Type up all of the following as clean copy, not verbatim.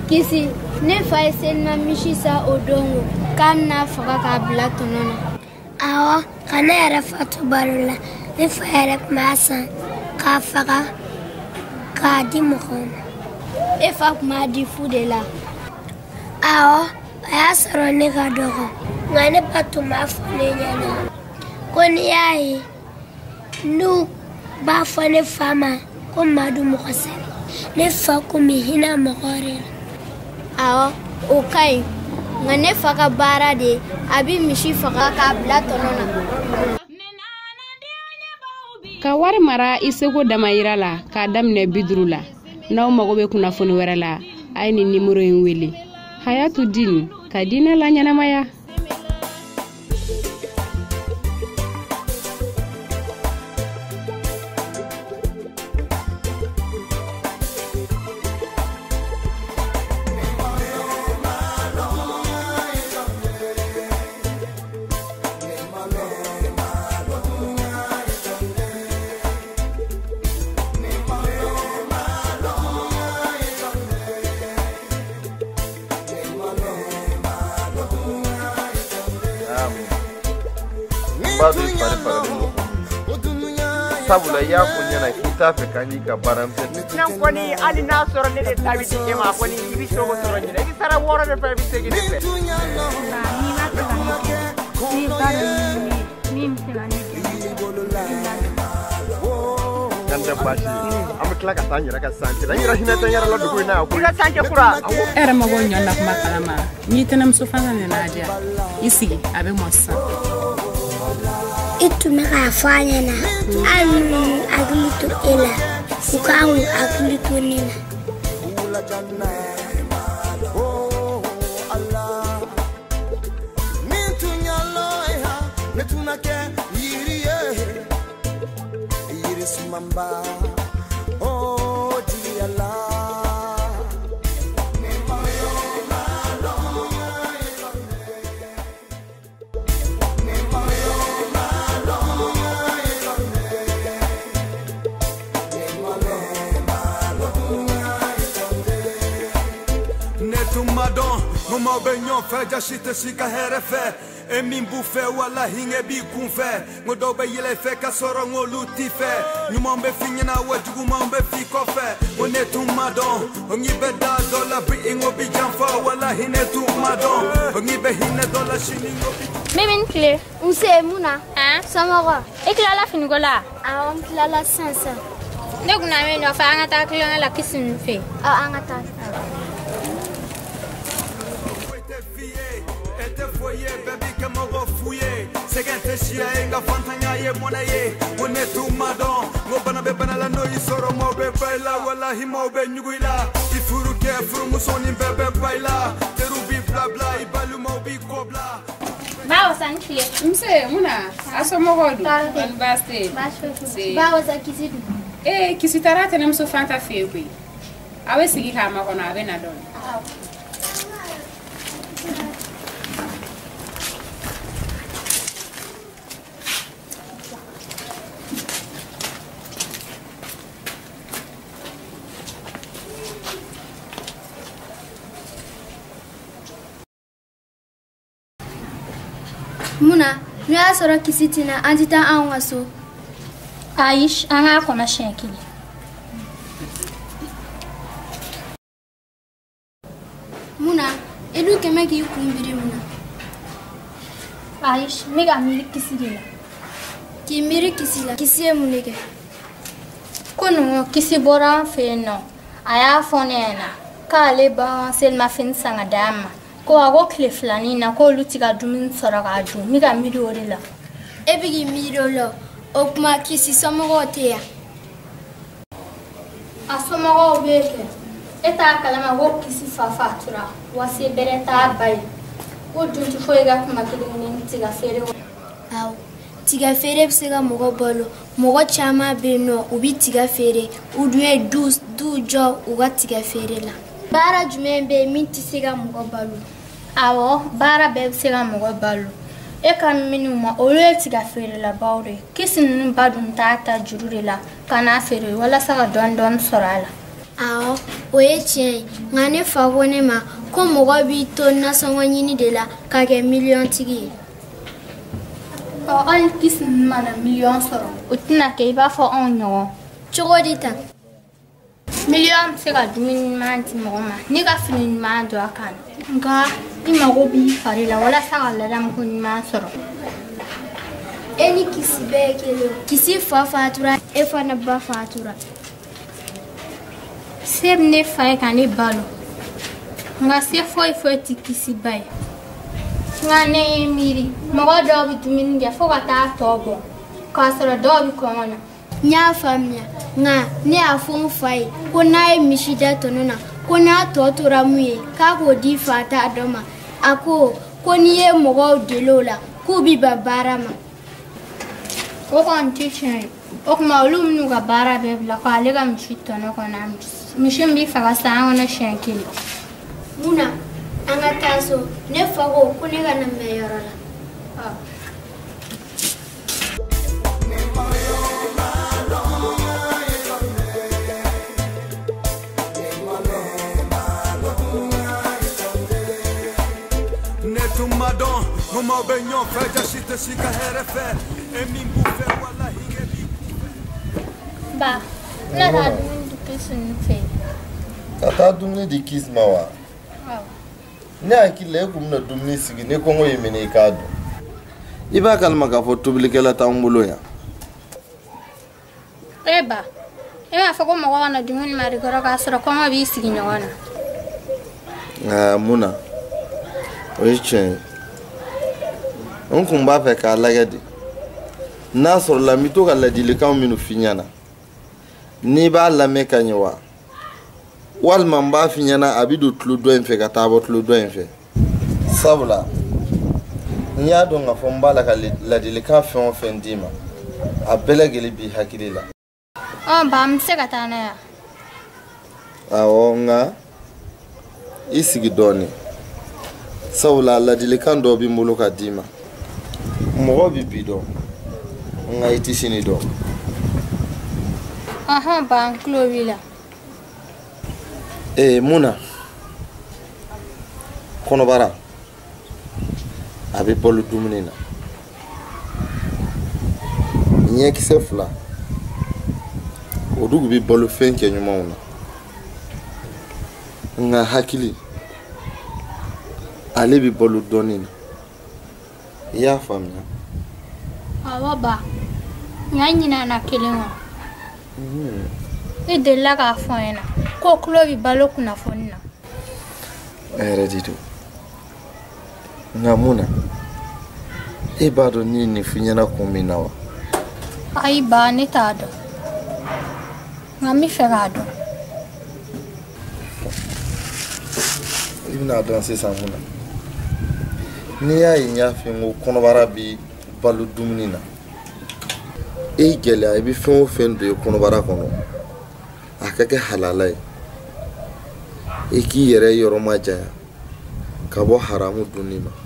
Kisi ne fa ye Selma misi sa o dongo k'a bɛna faga k'a bila tɔnɔ na. Awɔ, ka ne yɛrɛ fatu balo la. Ne fa yɛrɛ tun b'a san k'a faga k'a di mɔgɔw ma. E fa tun b'a di fu de la. Awɔ, a y'a sɔrɔ ne ka dɔgɔ. Nka ne ba tun b'a fɔ ne ɲɛna ko n'i y'a ye n'u b'a fɔ ne fa ma ko Madu mɔgɔ sɛbɛ. Ne fa kun bɛ hinɛ mɔgɔw de la. Awɔ, o ka ɲi. Nka ne fa ka baara de a bɛ misi faga k'a bila tɔnɔ na. Ka wari mara I seko damayira la k'a daminɛ 50 la. N'aw mago bɛ kunnafoni wɛrɛ la, a ye nin numéro in wele. Hayatu Dine ka diinɛ la ɲɛnamaya. Sabula ya kunyana kita fe kani ka baram te nan koni ali na soro ne de tabi te ma koni ibi so go soro ne ibi sara woro de pe bi te gi de pe ni ma te ni baru ni te la ni kan da bashi am kla ka tanya ra ka sanke dan yira hina tan yara la dugu na ko ila sanke kura Era mago nyonna kuma kalama. Ni tanam so fanga ne nadia. Isigi abe mossa. Itu maka fanya na anu aglitu ela ukawu aglitu nina Mama benyo fe jashite sika herefe e min bufe wala hinge bi kunfe ngodo be yele fe kasoro ngoluti fe nyumombe finyana wajugu mombe fi kofe onetu madon ongi be da dollar bi ingo bi jamfa wala hinetu madon ongi be hine dollar shiningo bi Mimin kile use muna samara Ikilala finigola. awam kilala sansa Ne kuna me no fa ngata kilala la kisin fe. angata foye baby kama go fuye segente shia enga fantanya ye mona ye onetu madon go bana be bana la no isoro mo be baila wala himo be nyuila ifuru ke furu musoni be baila terubi bla bla ibalu mo bi kobla Ba wasankile. Mse muna asomo godu. Ban baste. ba waza kisidu Kisitara tanam so fanta fewe. Awe sigi kama kono abe na don. Muna n'o y'a sɔrɔ kisi tina an tɛ taa anw ka so. Aish, an k'a kɔnɔ siɲɛ kelen. Muna i dun kɛmɛ k'i kun biri mun na. Aish, n bɛ ka miiri kisi de la. K'i miiri kisi la kisi ye mun de kɛ. Kunu kisi bɔra an fɛ yen nɔ. A y'a fɔ ne ɲɛna k'ale ba selimafini san ka d'a ma. Ko a ko tile filanin na k'olu tɛ ka dumuni sɔrɔ k'a dun. N bɛ ka miiri o de la. E bɛ k'i miiri o la o kuma kisi somɔgɔw tɛ yan. A somɔgɔw bɛ kɛ. E t'a kalama ko kisi fa fatura wa se bɛrɛ t'a ba ye. Ko dun tɛ foyi ka kuma kelen-kelen tiga feere. Awɔ tiga feere bɛ se ka mɔgɔ balo. Mɔgɔ caman bɛ yen nɔ u bɛ tiga feere u dun ye du jɔ u ka tiga feere la. Baara jumɛn bɛ yen min tɛ se ka mɔgɔ balo. Awɔ baara bɛɛ bɛ se ka mɔgɔ balo. E ka minnu ma olu ye tiga feerelabaw de ye. Kisi ninnu ba dun t'a ta juru de la ka n'a feere walasa ka dɔɔni-dɔɔni sɔrɔ a la. Awɔ, o ye tiɲɛ ye. Nka ne fa ko ne ma ko mɔgɔ b'i to nasɔngɔ ɲini de la ka kɛ miliyɔntigi ye. Hali kisi mana miliyɔn sɔrɔ o tɛna kɛ I b'a fɔ anw ɲɔgɔn. Cogo di tan? Miliyɔn bɛ se ka dumuni ɲuman di mɔgɔ ma n'i ka fini ɲuman don a kan. Nka I mago b'i fari la walasa ka ladamuko ɲuman sɔrɔ. E ni Kisi bɛɛ ye kelen. Kisi fa fatura, e fana ba fatura. Se bɛ ne fa ye ka ne balo nka se foyi foyi tɛ Kisi ba ye. Nka ne ye miiri mɔgɔ dɔw bɛ dumuni kɛ fo ka taa tɔ bɔ k'a sɔrɔ dɔw bɛ kɔngɔ na. N y'a faamuya nka ne y'a fɔ n fa ye ko n'a ye misi da tɔnɔ na ko n'a tɔ tora mun ye k'a k'o di fa t'a dɔ ma. A ko n'i ye mɔgɔw deli o la k'u bɛ ban baara ma. O kɔni tɛ tiɲɛ ye. O tuma olu minnu ka baara bɛɛ bila k'ale ka misi tɔnɔ kɔnɔ misi min bɛ faga san kɔnɔ siɲɛ kelen. Munna an ka taa so ne fa ko ne ka na mɛn yɔrɔ la. Tumadon, mama benyon fe jashite sika herefe, emi mbufe wala hingebi. Ba, na ta dumuni di Kisi nufe. Ata dumuni di Kisi mawa. Ne akile kumna dumuni sigi ne kongo yemene ikado. Iba kalma ka fo tubilikela ta mbolo ya. Eba, ema fako mɔgɔ kana dumuni mari kɔrɔ k'a sɔrɔ kɔngɔ b'i sigi ɲɔgɔn na. Muna. O ye tiɲɛ ye. N kun b'a fɛ k'a lajɛ de. N'a sɔrɔla n bɛ to ka ladilikan minnu f'i ɲɛna n'i b'a lamɛn ka ɲɛ wa walima n b'a f'i ɲɛna a bɛ don tulo dɔ in fɛ ka taa bɔ tulo dɔ in fɛ sabula n y'a dɔn k'a fɔ n b'a la ka ladilikan fɛn o fɛn d'i ma a bɛɛ lajɛlen b'i hakili la. Ba n bɛ se ka taa n'a ye. Awɔ nka i sigi dɔɔnin. Sabula ladilikan dɔ bɛ n bolo ka d'i ma mɔgɔ bɛ bi dɔn nka I tɛ sini dɔn. Ba n tulo b'i la. Muna kɔnɔbara a bɛ balo dumuni na ɲɛkisɛ fila o dugu bɛ balo fɛn kɛ ɲumanw na nka hakili ale bɛ balo dɔɔnin na I y'a faamuya. Awɔ ba n y'a ɲinana kelen wa. I delila k'a fɔ n ɲɛna ko tulo bɛ balo kunnafoni na. A yɛrɛ de don nka mun na e b'a dɔn ni nin f'i ɲɛna kun min na wa. Ayi ba ne t'a dɔn nka n bɛ fɛ k'a dɔn. I bɛna dɔn sisan mun na n'i y'a ye n y'a f'i ye n ko kɔnɔbara bɛ balo dumuni na e gɛlɛya I bɛ fɛn o fɛn don I kɔnɔbara kɔnɔ a ka kɛ halala ye I k'i yɛrɛ yɔrɔ ma janya ka bɔ haramu dunni ma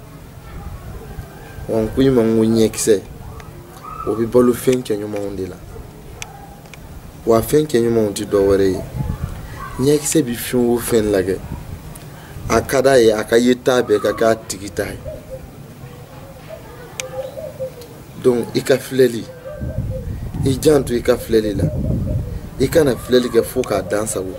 wa n ko I ma n ko ɲɛkisɛ o bɛ balo fɛn kɛɲumanw de la wa fɛn kɛɲumanw tɛ dɔ wɛrɛ ye ɲɛkisɛ bɛ fɛn o fɛn lajɛ a ka d'a ye a ka yeta bɛɛ ka k'a tigi ta ye donc I ka filɛli I janto I ka filɛli la I kana filɛli kɛ fo k'a dan sago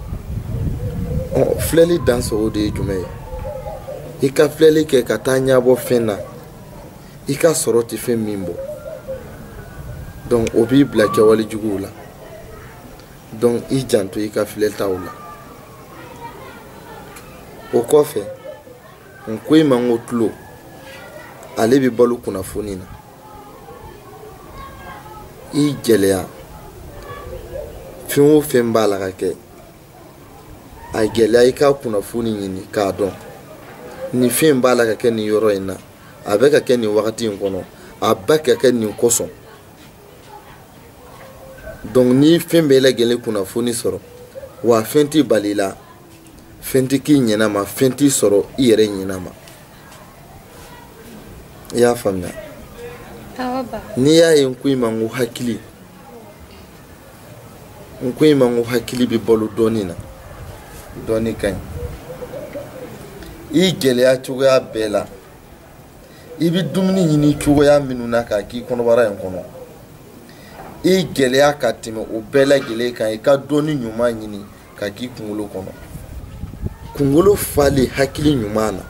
filɛli dan sago de ye jumɛn ye I ka filɛli kɛ ka taa ɲɛbɔ fɛn na I ka sɔrɔ tɛ fɛn min bɔ donc o b'i bila kɛwale juguw la donc I janto I ka filɛtaw la o kɔfɛ n ko I ma n ko tulo ale bɛ balo kunnafoni na I gɛlɛya fɛn o fɛn b'a la ka kɛ a gɛlɛya I ka kunnafoni ɲini k'a dɔn nin fɛn b'a la ka kɛ nin yɔrɔ in na a bɛ ka kɛ nin wagati in kɔnɔ a bɛ ka kɛ nin kosɔn donc ni fɛn bɛɛ lajɛlen kunnafoni sɔrɔ wa fɛn t'i bali I la fɛn t'i k'i ɲɛnama fɛn t'i sɔrɔ I yɛrɛ ɲɛnama I y'a faamuya. N'i y'a ye n ko I ma n ko hakili nko ima ngo hakili bi bolu doni na doni kan I gele ya chuga bela ibi dumni nyini chuga ya minuna ka ki kono bara en kono I gele ya katime o bela gele kan ka doni nyuma nyini ka ki kungulo kono kungulo fali hakili nyuma na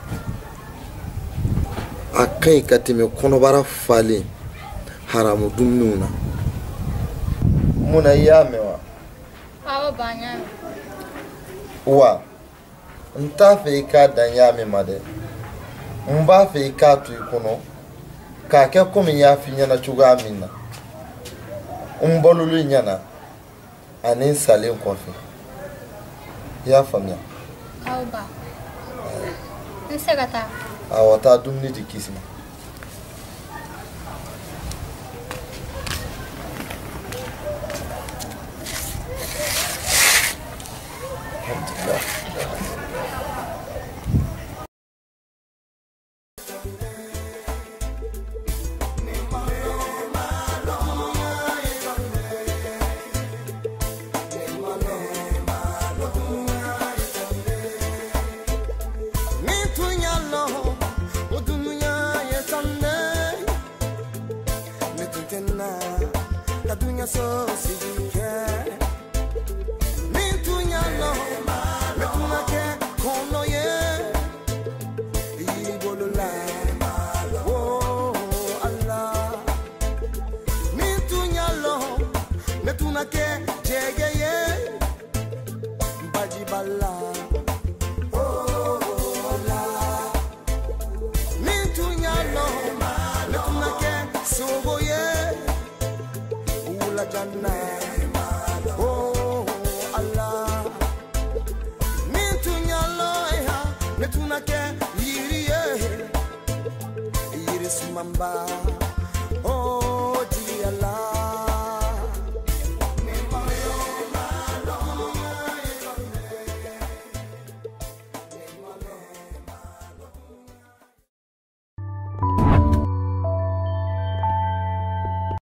akai katime kono bara fali haramu dumnuna muna yamewa awo banya wa nta fe ka danyame made mba fe ka tu ikono ka ke komi ya finya na chuga minna umbolulu nyana anin salen kofi ya famia awo ba nsegata awata dumni dikisima Oh